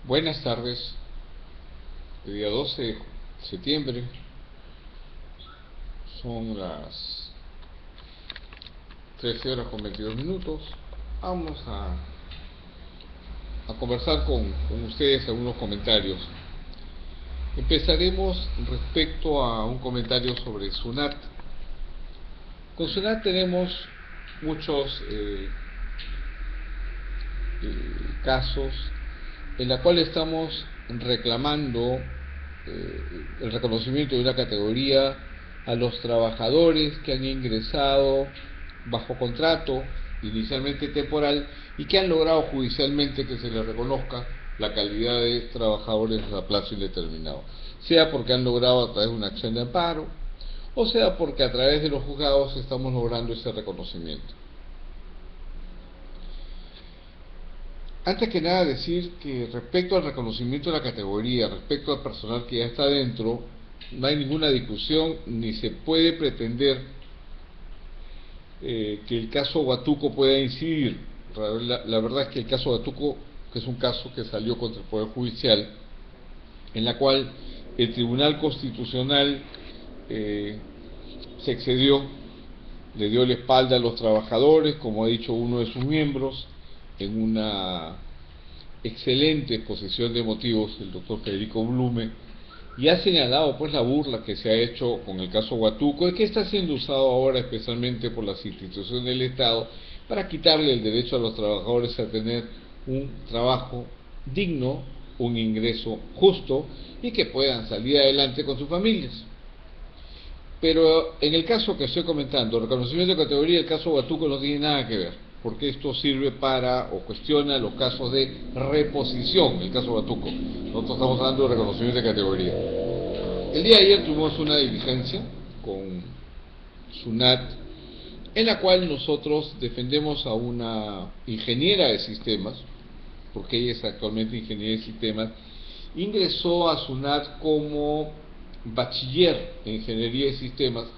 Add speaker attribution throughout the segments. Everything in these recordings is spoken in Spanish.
Speaker 1: Buenas tardes, el día 12 de septiembre, son las 13 horas con 22 minutos. Vamos a conversar con ustedes algunos comentarios. Empezaremos respecto a un comentario sobre SUNAT. Con SUNAT tenemos muchos casos en la cual estamos reclamando el reconocimiento de una categoría a los trabajadores que han ingresado bajo contrato inicialmente temporal y que han logrado judicialmente que se les reconozca la calidad de trabajadores a plazo indeterminado, sea porque han logrado a través de una acción de amparo o sea porque a través de los juzgados estamos logrando ese reconocimiento. Antes que nada decir que respecto al reconocimiento de la categoría, respecto al personal que ya está dentro, no hay ninguna discusión ni se puede pretender que el caso Huatuco pueda incidir. La verdad es que el caso Huatuco, que es un caso que salió contra el Poder Judicial, en la cual el Tribunal Constitucional se excedió, le dio la espalda a los trabajadores, como ha dicho uno de sus miembros, en una excelente exposición de motivos, el doctor Federico Blume, y ha señalado pues la burla que se ha hecho con el caso Huatuco y que está siendo usado ahora especialmente por las instituciones del Estado para quitarle el derecho a los trabajadores a tener un trabajo digno, un ingreso justo y que puedan salir adelante con sus familias. Pero en el caso que estoy comentando, el reconocimiento de categoría, el caso Huatuco no tiene nada que ver, porque esto sirve para o cuestiona los casos de reposición, el caso Huatuco. Nosotros estamos hablando de reconocimiento de categoría. El día de ayer tuvimos una diligencia con SUNAT, en la cual nosotros defendemos a una ingeniera de sistemas, porque ella es actualmente ingeniera de sistemas, ingresó a SUNAT como bachiller en ingeniería de sistemas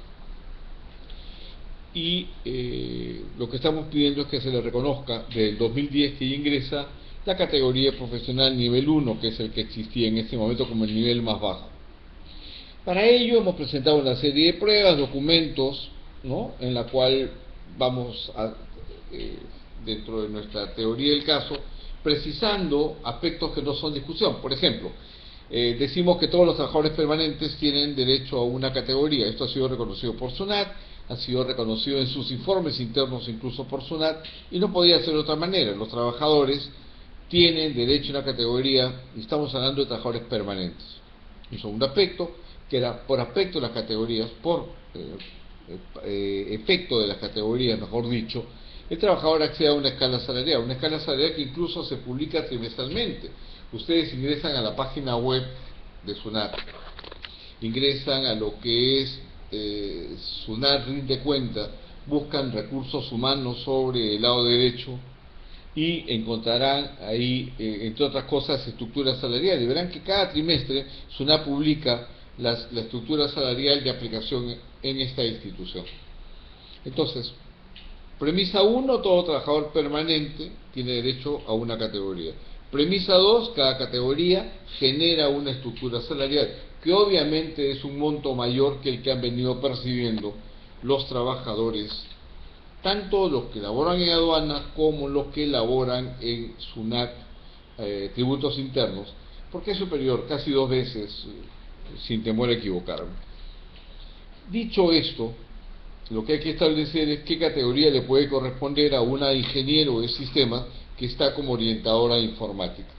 Speaker 1: y lo que estamos pidiendo es que se le reconozca desde el 2010 que ingresa la categoría profesional nivel 1, que es el que existía en este momento como el nivel más bajo. Para ello hemos presentado una serie de pruebas, documentos, ¿no?, en la cual vamos a, dentro de nuestra teoría del caso, precisando aspectos que no son discusión. Por ejemplo, decimos que todos los trabajadores permanentes tienen derecho a una categoría. Esto ha sido reconocido por SUNAT, ha sido reconocido en sus informes internos incluso por SUNAT, y no podía ser de otra manera. Los trabajadores tienen derecho a una categoría, y estamos hablando de trabajadores permanentes. Un segundo aspecto, que era por aspecto de las categorías, por efecto de las categorías, mejor dicho, el trabajador accede a una escala salarial que incluso se publica trimestralmente. Ustedes ingresan a la página web de SUNAT, ingresan a lo que es SUNAT rinde cuenta, buscan recursos humanos sobre el lado derecho y encontrarán ahí, entre otras cosas, estructuras salariales. Verán que cada trimestre SUNAT publica la estructura salarial de aplicación en esta institución. Entonces, premisa 1, todo trabajador permanente tiene derecho a una categoría. Premisa 2, cada categoría genera una estructura salarial, que obviamente es un monto mayor que el que han venido percibiendo los trabajadores, tanto los que laboran en aduanas como los que laboran en SUNAT, tributos internos, porque es superior casi 2 veces, sin temor a equivocarme. Dicho esto, lo que hay que establecer es qué categoría le puede corresponder a una ingeniero de sistemas que está como orientadora informática.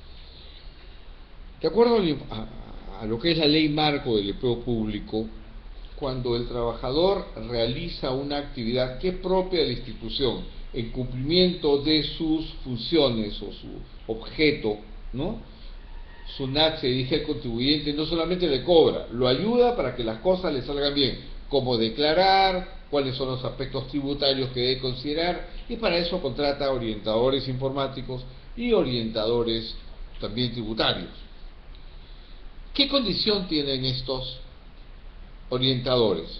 Speaker 1: De acuerdo a lo que es la ley marco del empleo público, cuando el trabajador realiza una actividad que es propia de la institución en cumplimiento de sus funciones o su objeto, ¿no?, SUNAT se dirige al contribuyente, no solamente le cobra, lo ayuda para que las cosas le salgan bien, como declarar, cuáles son los aspectos tributarios que debe considerar, y para eso contrata orientadores informáticos y orientadores también tributarios. ¿Qué condición tienen estos orientadores?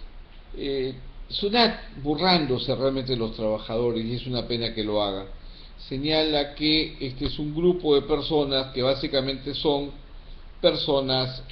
Speaker 1: SUNAT, burlándose realmente de los trabajadores, y es una pena que lo haga, señala que este es un grupo de personas que básicamente son personas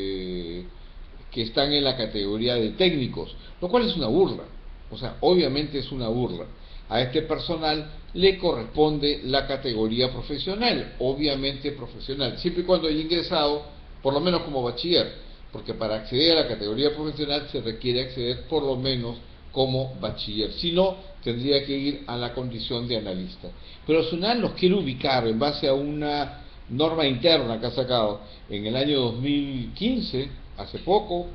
Speaker 1: que están en la categoría de técnicos, lo cual es una burla. O sea, obviamente es una burla. A este personal le corresponde la categoría profesional, obviamente profesional, siempre y cuando haya ingresado, por lo menos como bachiller, porque para acceder a la categoría profesional se requiere acceder por lo menos como bachiller, si no, tendría que ir a la condición de analista. Pero SUNAT los quiere ubicar en base a una norma interna que ha sacado en el año 2015, hace poco,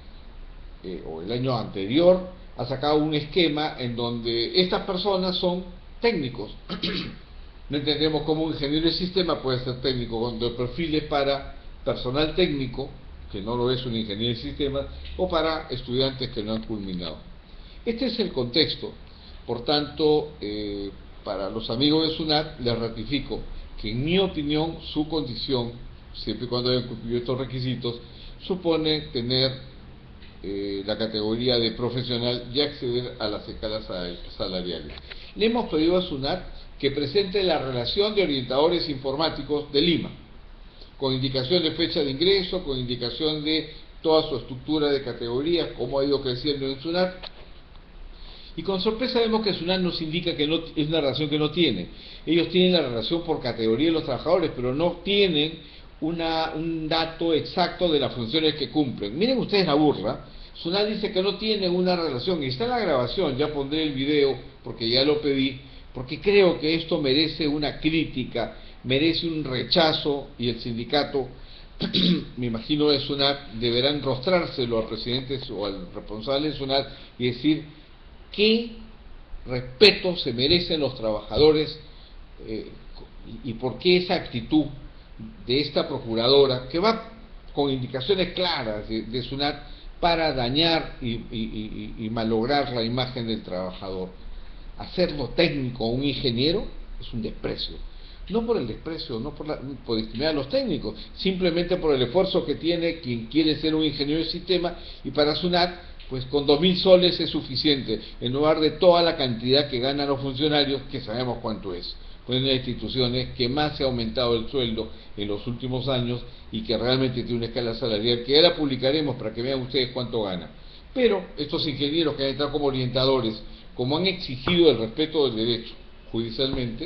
Speaker 1: o el año anterior, ha sacado un esquema en donde estas personas son técnicos. No entendemos cómo un ingeniero de sistema puede ser técnico cuando el perfil es para personal técnico, que no lo es un ingeniero de sistemas, o para estudiantes que no han culminado. Este es el contexto. Por tanto, para los amigos de SUNAT les ratifico que en mi opinión su condición, siempre y cuando hayan cumplido estos requisitos, supone tener la categoría de profesional y acceder a las escalas salariales. Le hemos pedido a SUNAT que presente la relación de orientadores informáticos de Lima, con indicación de fecha de ingreso, con indicación de toda su estructura de categorías, cómo ha ido creciendo en SUNAT. Y con sorpresa vemos que SUNAT nos indica que no, es una relación que no tiene. Ellos tienen la relación por categoría de los trabajadores, pero no tienen un dato exacto de las funciones que cumplen. Miren ustedes la burla. SUNAT dice que no tiene una relación, y está en la grabación, ya pondré el video porque ya lo pedí, porque creo que esto merece una crítica, merece un rechazo, y el sindicato, me imagino de SUNAT, deberá enrostrárselo al presidente o al responsable de SUNAT y decir qué respeto se merecen los trabajadores y por qué esa actitud de esta procuradora, que va con indicaciones claras de SUNAT para dañar y malograr la imagen del trabajador. Hacerlo técnico a un ingeniero es un desprecio. No por el desprecio, no por discriminar a los técnicos, simplemente por el esfuerzo que tiene quien quiere ser un ingeniero de sistema, y para SUNAT, pues con 2.000 soles es suficiente, en lugar de toda la cantidad que ganan los funcionarios, que sabemos cuánto es. Pues una de las instituciones que más se ha aumentado el sueldo en los últimos años y que realmente tiene una escala salarial que ya la publicaremos para que vean ustedes cuánto gana. Pero estos ingenieros que han entrado como orientadores, como han exigido el respeto del derecho judicialmente,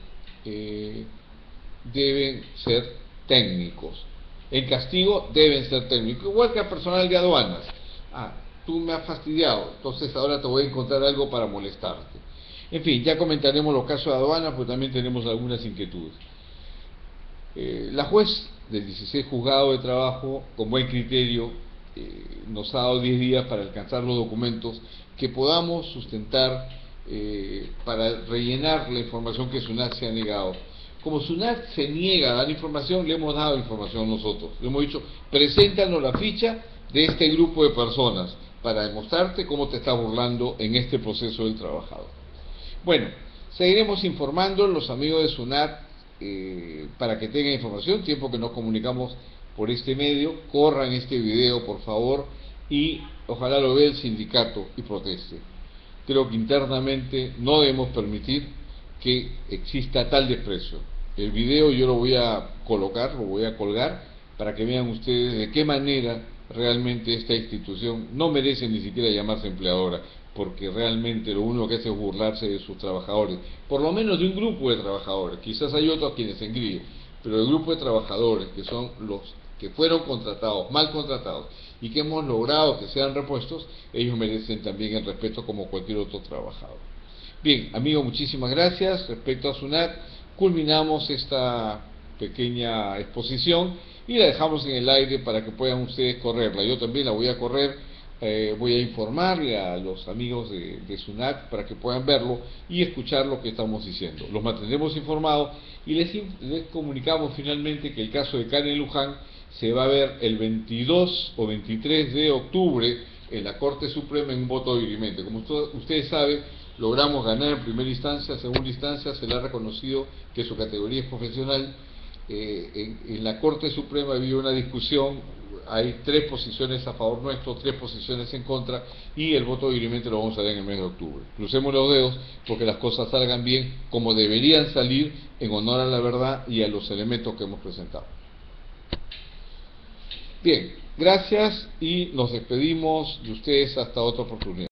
Speaker 1: deben ser técnicos. En castigo deben ser técnicos, igual que al personal de aduanas. Tú me has fastidiado, entonces ahora te voy a encontrar algo para molestarte. En fin, ya comentaremos los casos de aduanas, pues también tenemos algunas inquietudes. La juez del 16 Juzgado de Trabajo, con buen criterio, nos ha dado 10 días para alcanzar los documentos que podamos sustentar para rellenar la información que SUNAT se ha negado. Como SUNAT se niega a dar información, le hemos dado información nosotros. Le hemos dicho, preséntanos la ficha de este grupo de personas para demostrarte cómo te estás burlando en este proceso del trabajador. Bueno, seguiremos informando a los amigos de SUNAT para que tengan información, tiempo que nos comunicamos por este medio. Corran este video, por favor, y ojalá lo vea el sindicato y proteste. Creo que internamente no debemos permitir que exista tal desprecio. El video yo lo voy a colocar, lo voy a colgar, para que vean ustedes de qué manera realmente esta institución no merece ni siquiera llamarse empleadora, porque realmente lo único que hace es burlarse de sus trabajadores, por lo menos de un grupo de trabajadores. Quizás hay otros a quienes se engríen, pero el grupo de trabajadores, que son los que fueron contratados, mal contratados, y que hemos logrado que sean repuestos, ellos merecen también el respeto como cualquier otro trabajador. Bien, amigos, muchísimas gracias. Respecto a SUNAT, culminamos esta pequeña exposición y la dejamos en el aire para que puedan ustedes correrla. Yo también la voy a correr, voy a informarle a los amigos de SUNAT para que puedan verlo y escuchar lo que estamos diciendo. Los mantendremos informados y les comunicamos finalmente que el caso de Karen Luján se va a ver el 22 o 23 de octubre en la Corte Suprema en un voto dirimente. Como ustedes saben, logramos ganar en primera instancia, segunda instancia se le ha reconocido que su categoría es profesional, en la Corte Suprema había una discusión, hay 3 posiciones a favor nuestro, 3 posiciones en contra, y el voto dirimente lo vamos a dar en el mes de octubre. Crucemos los dedos porque las cosas salgan bien como deberían salir, en honor a la verdad y a los elementos que hemos presentado. Bien, gracias y nos despedimos de ustedes hasta otra oportunidad.